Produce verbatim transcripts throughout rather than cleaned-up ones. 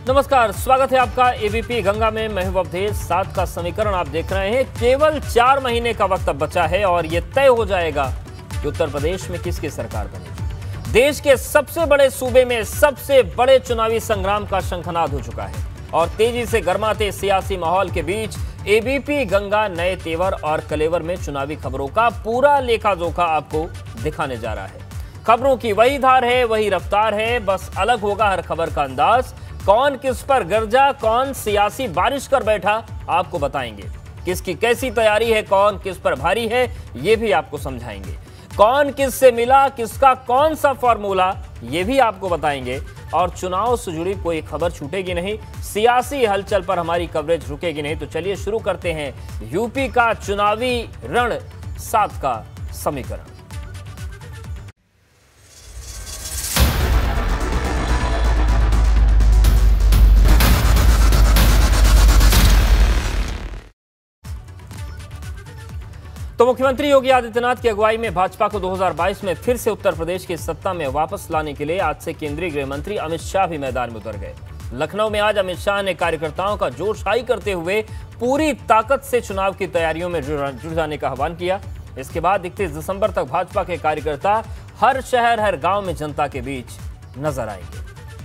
नमस्कार, स्वागत है आपका एबीपी गंगा में। मैं हूं अवधेश। सात का समीकरण आप देख रहे हैं। केवल चार महीने का वक्त अब बचा है और ये तय हो जाएगा कि उत्तर प्रदेश में किसकी सरकार बनेगी। देश के सबसे बड़े सूबे में सबसे बड़े चुनावी संग्राम का शंखनाद हो चुका है और तेजी से गर्माते सियासी माहौल के बीच एबीपी गंगा नए तेवर और कलेवर में चुनावी खबरों का पूरा लेखा जोखा आपको दिखाने जा रहा है। खबरों की वही धार है, वही रफ्तार है, बस अलग होगा हर खबर का अंदाज। कौन किस पर गरजा, कौन सियासी बारिश कर बैठा, आपको बताएंगे। किसकी कैसी तैयारी है, कौन किस पर भारी है, ये भी आपको समझाएंगे। कौन किस से मिला, किसका कौन सा फॉर्मूला, ये भी आपको बताएंगे। और चुनाव से जुड़ी कोई खबर छूटेगी नहीं, सियासी हलचल पर हमारी कवरेज रुकेगी नहीं। तो चलिए शुरू करते हैं यूपी का चुनावी रण सात का समीकरण। तो मुख्यमंत्री योगी आदित्यनाथ की अगुवाई में भाजपा को दो हज़ार बाईस में फिर से उत्तर प्रदेश की सत्ता में वापस लाने के लिए आज से केंद्रीय गृह मंत्री अमित शाह भी मैदान में उतर गए। लखनऊ में आज अमित शाह ने कार्यकर्ताओं का जोशहाई करते हुए पूरी ताकत से चुनाव की तैयारियों में जुट जाने का आह्वान किया। इसके बाद इकतीस दिसंबर तक भाजपा के कार्यकर्ता हर शहर हर गांव में जनता के बीच नजर आएंगे।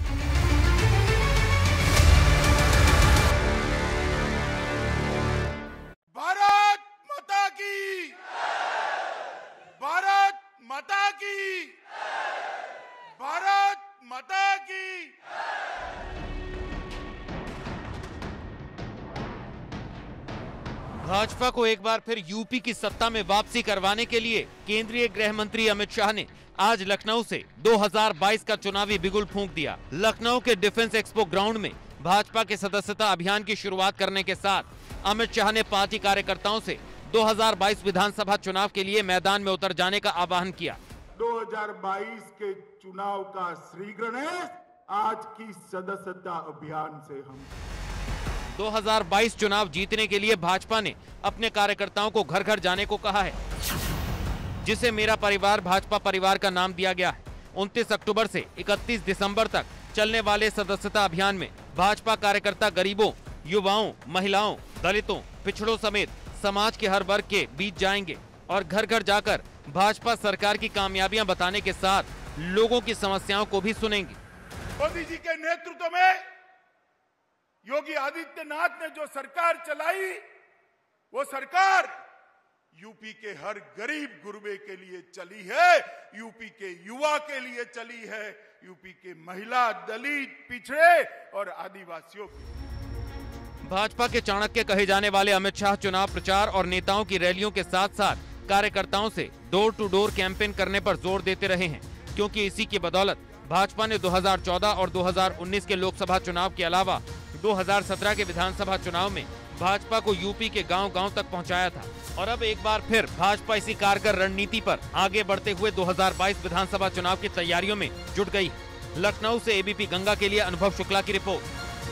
भाजपा को एक बार फिर यूपी की सत्ता में वापसी करवाने के लिए केंद्रीय गृह मंत्री अमित शाह ने आज लखनऊ से दो हज़ार बाईस का चुनावी बिगुल फूंक दिया। लखनऊ के डिफेंस एक्सपो ग्राउंड में भाजपा के सदस्यता अभियान की शुरुआत करने के साथ अमित शाह ने पार्टी कार्यकर्ताओं से दो हज़ार बाईस विधानसभा चुनाव के लिए मैदान में उतर जाने का आह्वान किया। दो हज़ार बाईस के चुनाव का श्री गणेश आज की सदस्यता अभियान से हम दो हज़ार बाईस चुनाव जीतने के लिए भाजपा ने अपने कार्यकर्ताओं को घर घर जाने को कहा है, जिसे मेरा परिवार भाजपा परिवार का नाम दिया गया है। उनतीस अक्टूबर से इकतीस दिसंबर तक चलने वाले सदस्यता अभियान में भाजपा कार्यकर्ता गरीबों, युवाओं, महिलाओं, दलितों, पिछड़ों समेत समाज के हर वर्ग के बीच जाएंगे और घर घर जाकर भाजपा सरकार की कामयाबियां बताने के साथ लोगों की समस्याओं को भी सुनेंगे। मोदी जी के नेतृत्व में योगी आदित्यनाथ ने जो सरकार चलाई, वो सरकार यूपी के हर गरीब गुरबे के लिए चली है, यूपी के युवा के लिए चली है, यूपी के महिला, दलित, पिछड़े और आदिवासियों के। भाजपा के चाणक्य कहे जाने वाले अमित शाह चुनाव प्रचार और नेताओं की रैलियों के साथ साथ कार्यकर्ताओं से डोर टू डोर कैंपेन करने पर जोर देते रहे हैं, क्योंकि इसी की बदौलत भाजपा ने दो हज़ार चौदह और दो हज़ार उन्नीस के लोकसभा चुनाव के अलावा दो हज़ार सत्रह के विधानसभा चुनाव में भाजपा को यूपी के गांव-गांव तक पहुंचाया था। और अब एक बार फिर भाजपा इसी कारगर रणनीति पर आगे बढ़ते हुए दो हज़ार बाईस विधानसभा चुनाव की तैयारियों में जुट गई। लखनऊ से एबीपी गंगा के लिए अनुभव शुक्ला की रिपोर्ट।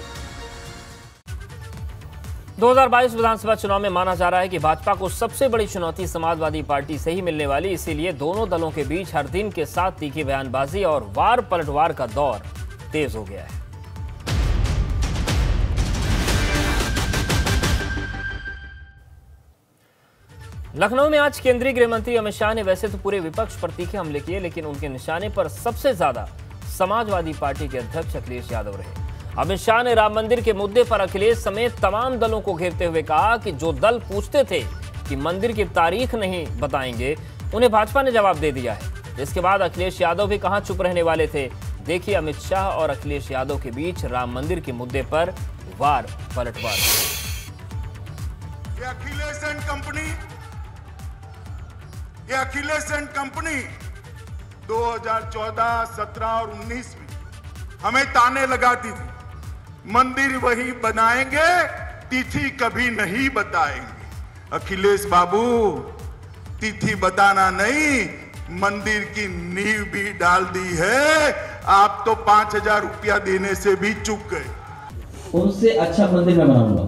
दो हज़ार बाईस विधानसभा चुनाव में माना जा रहा है कि भाजपा को सबसे बड़ी चुनौती समाजवादी पार्टी से ही मिलने वाली, इसीलिए दोनों दलों के बीच हर दिन के साथ तीखी बयानबाजी और वार पलटवार का दौर तेज हो गया है। लखनऊ में आज केंद्रीय गृह मंत्री अमित शाह ने वैसे तो पूरे विपक्ष पर तीखे हमले किए, लेकिन उनके निशाने पर सबसे ज्यादा समाजवादी पार्टी के अध्यक्ष अखिलेश यादव रहे। अमित शाह ने राम मंदिर के मुद्दे पर अखिलेश समेत तमाम दलों को घेरते हुए कहा कि जो दल पूछते थे कि मंदिर की तारीख नहीं बताएंगे, उन्हें भाजपा ने जवाब दे दिया है। इसके बाद अखिलेश यादव भी कहां चुप रहने वाले थे। देखिए अमित शाह और अखिलेश यादव के बीच राम मंदिर के मुद्दे पर वार पलटवार। अखिलेश एंड कंपनी ये अखिलेश एंड कंपनी दो हज़ार चौदह, सत्रह और उन्नीस में हमें ताने लगाती थी, मंदिर वही बनाएंगे, तिथि कभी नहीं बताएंगे। अखिलेश बाबू, तिथि बताना नहीं, मंदिर की नींव भी डाल दी है। आप तो पांच हजार रुपया देने से भी चूक गए। उनसे अच्छा मंदिर मैं बनाऊंगा।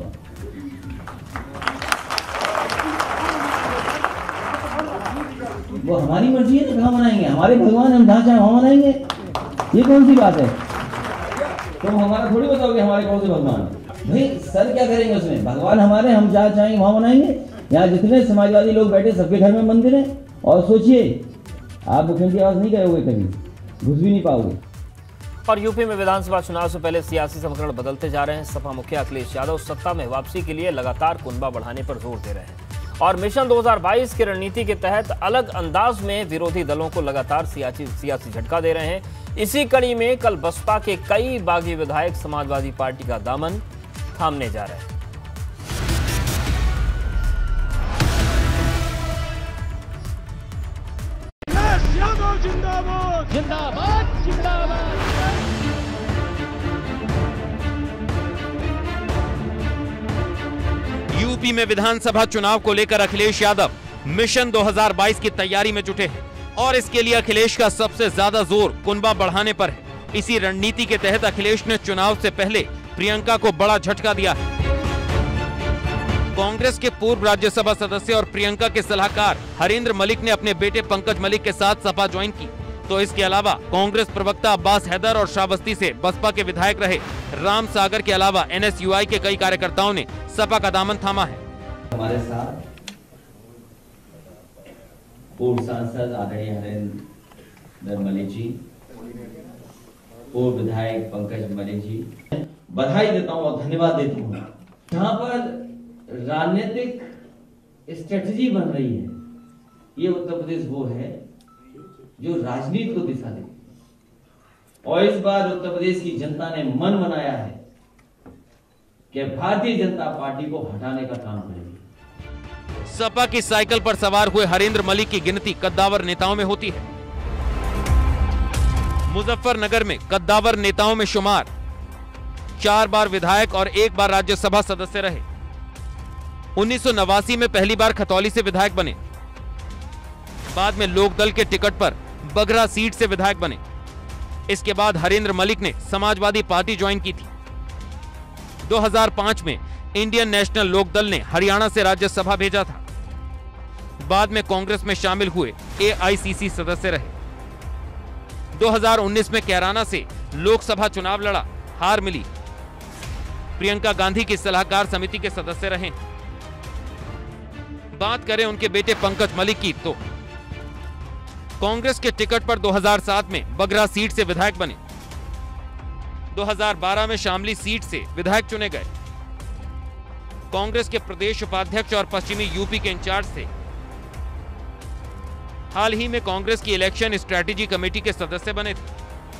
वो हमारी मर्जी है ना, कहाँ मनाएंगे, हमारे भगवान हम जहाँ चाहे वहाँ मनाएंगे। ये कौन सी बात है? तुम हमारा थोड़ी बताओगे हमारे कौन से भगवान भाई। सर क्या करेंगे उसमें, भगवान हमारे, हम जहाँ चाहेंगे वहाँ बनाएंगे। यहाँ जितने समाजवादी लोग बैठे सबके घर में मंदिर है। और सोचिए आप मुख्यमंत्री आवास नहीं करोगे, कभी घुस भी नहीं पाओगे। और यूपी में विधानसभा चुनाव से पहले सियासी समीकरण बदलते जा रहे हैं। सपा मुखिया अखिलेश यादव सत्ता में वापसी के लिए लगातार कुनबा बढ़ाने पर जोर दे रहे हैं और मिशन दो हज़ार बाईस की रणनीति के तहत अलग अंदाज में विरोधी दलों को लगातार सियासी सियासी झटका दे रहे हैं। इसी कड़ी में कल बसपा के कई बागी विधायक समाजवादी पार्टी का दामन थामने जा रहे हैं। जिंदाबाद जिंदाबाद जिंदाबाद। यूपी में विधानसभा चुनाव को लेकर अखिलेश यादव मिशन दो हज़ार बाईस की तैयारी में जुटे हैं और इसके लिए अखिलेश का सबसे ज्यादा जोर कुनबा बढ़ाने पर है। इसी रणनीति के तहत अखिलेश ने चुनाव से पहले प्रियंका को बड़ा झटका दिया है। कांग्रेस के पूर्व राज्यसभा सदस्य और प्रियंका के सलाहकार हरेंद्र मलिक ने अपने बेटे पंकज मलिक के साथ सपा ज्वाइन की। तो इसके अलावा कांग्रेस प्रवक्ता अब्बास हैदर और श्रावस्ती से बसपा के विधायक रहे राम सागर के अलावा एन एस यू आई के कई कार्यकर्ताओं ने सपा का दामन थामा है। हमारे साथ पूर्व सांसद आदरणीय हरेंद्र मलिक जी, पूर्व विधायक पंकज मलिक जी, बधाई देता हूं और धन्यवाद देता हूं। जहां पर राजनीतिक स्ट्रेटजी बन रही है, ये उत्तर प्रदेश वो है जो राजनीति को दिशा दे। और इस बार उत्तर प्रदेश की जनता ने मन बनाया है कि भारतीय जनता पार्टी को हटाने का काम करेगी। सपा की साइकिल पर सवार हुए हरेंद्र मलिक की गिनती कद्दावर नेताओं में होती है। मुजफ्फरनगर में कद्दावर नेताओं में शुमार, चार बार विधायक और एक बार राज्यसभा सदस्य रहे। उन्नीस सौ नवासी में पहली बार खतौली से विधायक बने। बाद में लोकदल के टिकट पर बगरा सीट से विधायक बने। इसके बाद हरेंद्र मलिक ने समाजवादी पार्टी ज्वाइन की थी। दो हज़ार पाँच में इंडियन नेशनल लोकदल ने हरियाणा से राज्यसभा भेजा था। बाद में कांग्रेस में शामिल हुए ए आई सी सी सदस्य रहे। दो हज़ार उन्नीस में कैराना से लोकसभा चुनाव लड़ा, हार मिली। प्रियंका गांधी की सलाहकार समिति के सदस्य रहे। बात करें उनके बेटे पंकज मलिक की तो कांग्रेस के टिकट पर दो हज़ार सात में बगरा सीट से विधायक बने। दो हज़ार बारह में शामली सीट से विधायक चुने गए। कांग्रेस के प्रदेश उपाध्यक्ष और पश्चिमी यूपी के इंचार्ज थे। हाल ही में कांग्रेस की इलेक्शन स्ट्रेटेजी कमेटी के सदस्य बने थे।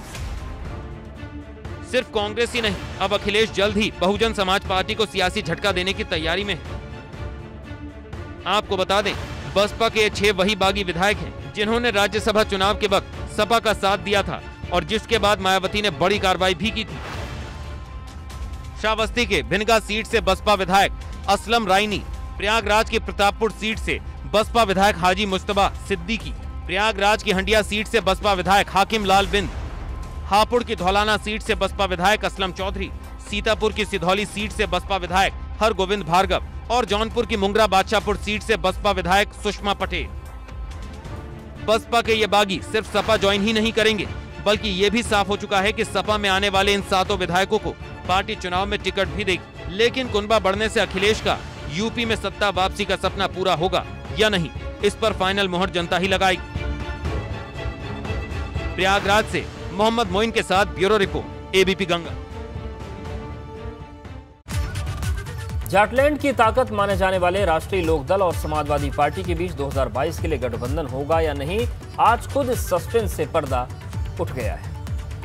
सिर्फ कांग्रेस ही नहीं, अब अखिलेश जल्द ही बहुजन समाज पार्टी को सियासी झटका देने की तैयारी में है। आपको बता दें, बसपा के छह वही बागी विधायक हैं जिन्होंने राज्यसभा चुनाव के वक्त सपा का साथ दिया था और जिसके बाद मायावती ने बड़ी कार्रवाई भी की थी। श्रावस्ती के भिनगा सीट से बसपा विधायक असलम रायनी, प्रयागराज की प्रतापपुर सीट से बसपा विधायक हाजी मुस्तबा सिद्दीकी, प्रयागराज की हंडिया सीट से बसपा विधायक हाकिम लाल बिंद, हापुड़ की धौलाना सीट से बसपा विधायक असलम चौधरी, सीतापुर की सिधौली सीट से बसपा विधायक हरगोविंद भार्गव और जौनपुर की मुंगरा बादशाहपुर सीट से बसपा विधायक सुषमा पटेल। बसपा के ये बागी सिर्फ सपा ज्वाइन ही नहीं करेंगे, बल्कि ये भी साफ हो चुका है कि सपा में आने वाले इन सातों विधायकों को पार्टी चुनाव में टिकट भी देगी। लेकिन कुनबा बढ़ने से अखिलेश का यूपी में सत्ता वापसी का सपना पूरा होगा या नहीं, इस पर फाइनल मोहर जनता ही लगाएगी। प्रयागराज से मोहम्मद मोइन के साथ bureau report, ABP Ganga. Jatland की ताकत माने जाने वाले राष्ट्रीय लोकदल और समाजवादी पार्टी के बीच दो हज़ार बाईस के लिए गठबंधन होगा या नहीं, आज खुद इस सस्पेंस से पर्दा उठ गया है।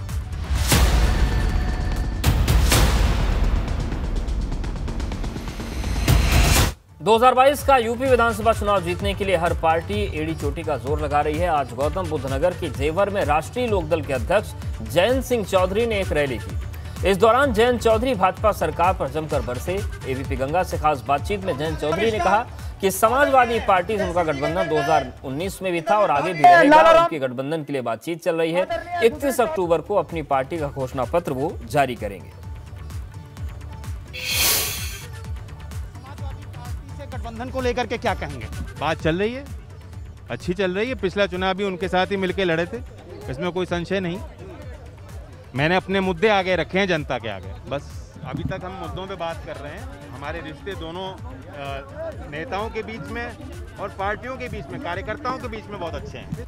दो हज़ार बाईस का यूपी विधानसभा चुनाव जीतने के लिए हर पार्टी एड़ी चोटी का जोर लगा रही है। आज गौतम बुद्ध नगर के जेवर में राष्ट्रीय लोकदल के अध्यक्ष जयंत सिंह चौधरी ने एक रैली की। इस दौरान जयंत चौधरी भाजपा सरकार पर जमकर बरसे। एबीपी गंगा से खास बातचीत में जयंत चौधरी ने कहा कि समाजवादी पार्टी से उनका गठबंधन दो हज़ार उन्नीस में भी था और आगे भी रहेगा। उनके गठबंधन के लिए बातचीत चल रही है। इकतीस अक्टूबर को अपनी पार्टी का घोषणा पत्र वो जारी करेंगे। गठबंधन को लेकर के क्या कहेंगे? बात चल रही है, अच्छी चल रही है। पिछला चुनाव भी उनके साथ ही मिलकर लड़े थे, इसमें कोई संशय नहीं। मैंने अपने मुद्दे आगे रखे हैं जनता के आगे। बस अभी तक हम मुद्दों पे बात कर रहे हैं। हमारे रिश्ते दोनों नेताओं के बीच में और पार्टियों के बीच में, कार्यकर्ताओं के बीच में बहुत अच्छे हैं।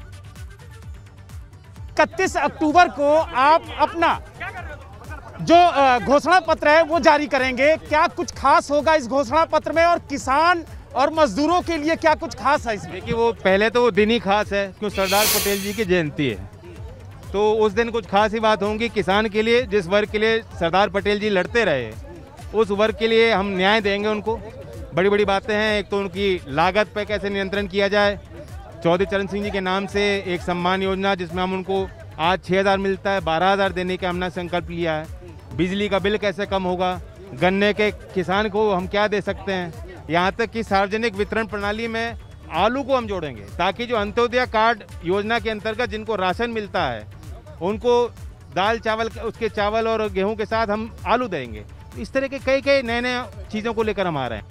इकतीस अक्टूबर को आप अपना जो घोषणा पत्र है वो जारी करेंगे। क्या कुछ खास होगा इस घोषणा पत्र में, और किसान और मजदूरों के लिए क्या कुछ खास है इसमें? देखिए, वो पहले तो वो दिन ही खास है क्यों सरदार पटेल जी की जयंती है, तो उस दिन कुछ खास ही बात होंगी। किसान के लिए, जिस वर्ग के लिए सरदार पटेल जी लड़ते रहे, उस वर्ग के लिए हम न्याय देंगे उनको। बड़ी बड़ी बातें हैं। एक तो उनकी लागत पर कैसे नियंत्रण किया जाए, चौधरी चरण सिंह जी के नाम से एक सम्मान योजना जिसमें हम उनको आज छः हज़ार मिलता है, बारह हज़ार देने का हमने संकल्प लिया है। बिजली का बिल कैसे कम होगा, गन्ने के किसान को हम क्या दे सकते हैं, यहाँ तक कि सार्वजनिक वितरण प्रणाली में आलू को हम जोड़ेंगे ताकि जो अंत्योदय कार्ड योजना के अंतर्गत जिनको राशन मिलता है उनको दाल चावल, उसके चावल और गेहूं के साथ हम आलू देंगे। इस तरह के कई कई नए नए चीज़ों को लेकर हम आ रहे हैं।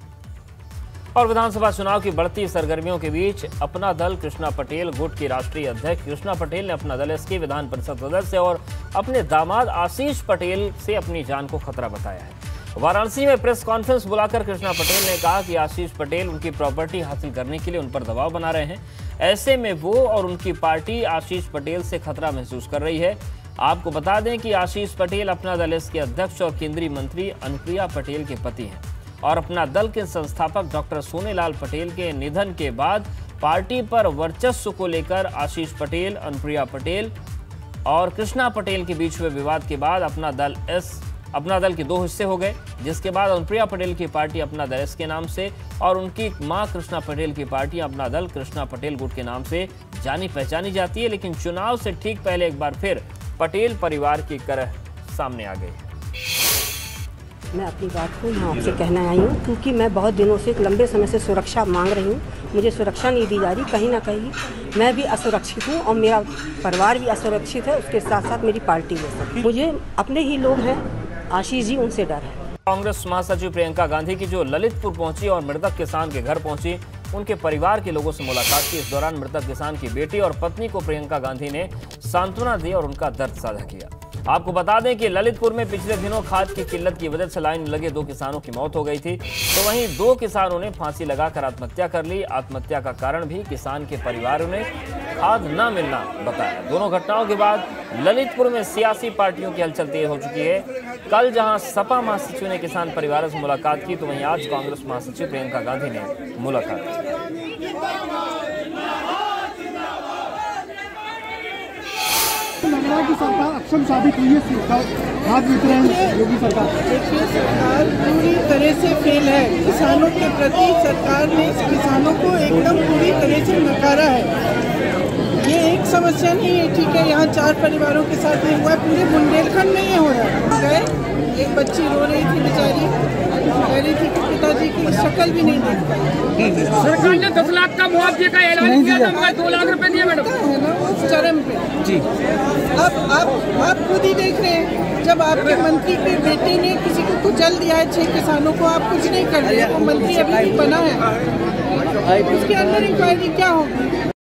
और विधानसभा चुनाव की बढ़ती सरगर्मियों के बीच अपना दल कृष्णा पटेल गुट की राष्ट्रीय अध्यक्ष कृष्णा पटेल ने अपना दल एसके विधान परिषद सदस्य और अपने दामाद आशीष पटेल से अपनी जान को खतरा बताया है। वाराणसी में प्रेस कॉन्फ्रेंस बुलाकर कृष्णा पटेल ने कहा कि आशीष पटेल उनकी प्रॉपर्टी हासिल करने के लिए उन पर दबाव बना रहे हैं। ऐसे में वो और उनकी पार्टी आशीष पटेल से खतरा महसूस कर रही है। आपको बता दें कि आशीष पटेल अपना दल एसके अध्यक्ष और केंद्रीय मंत्री अनुप्रिया पटेल के पति हैं और अपना दल के संस्थापक डॉक्टर सोनेलाल पटेल के निधन के बाद पार्टी पर वर्चस्व को लेकर आशीष पटेल, अनुप्रिया पटेल और कृष्णा पटेल के बीच हुए विवाद के बाद अपना दल एस अपना दल के दो हिस्से हो गए, जिसके बाद अनुप्रिया पटेल की पार्टी अपना दल एस के नाम से और उनकी मां कृष्णा पटेल की पार्टी अपना दल कृष्णा पटेल गुट के नाम से जानी पहचानी जाती है। लेकिन चुनाव से ठीक पहले एक बार फिर पटेल परिवार की करह सामने आ गई। मैं अपनी बात को यहाँ आपसे कहना आई हूँ क्योंकि मैं बहुत दिनों से, लंबे समय से सुरक्षा मांग रही हूँ। मुझे सुरक्षा नहीं दी जा रही। कहीं ना कहीं मैं भी असुरक्षित हूँ और मेरा परिवार भी असुरक्षित है, उसके साथ साथ मेरी पार्टी में। मुझे अपने ही लोग हैं, आशीष जी, उनसे डर है। कांग्रेस महासचिव प्रियंका गांधी की जो ललितपुर पहुंची और मृतक किसान के घर पहुंची, उनके परिवार के लोगों से मुलाकात की। इस दौरान मृतक किसान की बेटी और पत्नी को प्रियंका गांधी ने सांत्वना दी और उनका दर्द साझा किया। आपको बता दें कि ललितपुर में पिछले दिनों खाद की किल्लत की वजह से लाइन लगे दो किसानों की मौत हो गई थी, तो वहीं दो किसानों ने फांसी लगाकर आत्महत्या कर ली। आत्महत्या का कारण भी किसान के परिवारों ने खाद न मिलना बताया। दोनों घटनाओं के बाद ललितपुर में सियासी पार्टियों की हलचल तेज हो चुकी है। कल जहां सपा महासचिव ने किसान परिवारों से मुलाकात की, तो वहीं आज कांग्रेस महासचिव प्रियंका गांधी ने मुलाकात की। की सरकार अक्षम साबित हुई है खाद वितरण योगी सरकार। देखिए, सरकार पूरी तरह से फेल है। किसानों के प्रति सरकार ने किसानों को एकदम पूरी तरह से नकारा है। ये एक समस्या नहीं है, ठीक है, यहाँ चार परिवारों के साथ ये हुआ, पूरे बुंदेलखंड में ये हो रहा है। एक बच्ची रो रही थी बेचारी, कह रही थी कि पिताजी की शक्ल भी नहीं देख पाई। सरकार ने दस लाख का मुआवजे का ऐलान किया था, मगर दो लाख रुपए दिए मैडम। है ना, उस चरम पे जी। अब आप आप खुद ही देख रहे हैं, जब आपके मंत्री के बेटे ने किसी को कुचल दिया है, छह किसानों को, आप कुछ नहीं कर रहे। वो मंत्री अभी भी बना है, उसके अंदर इंक्वायरी क्या होगी?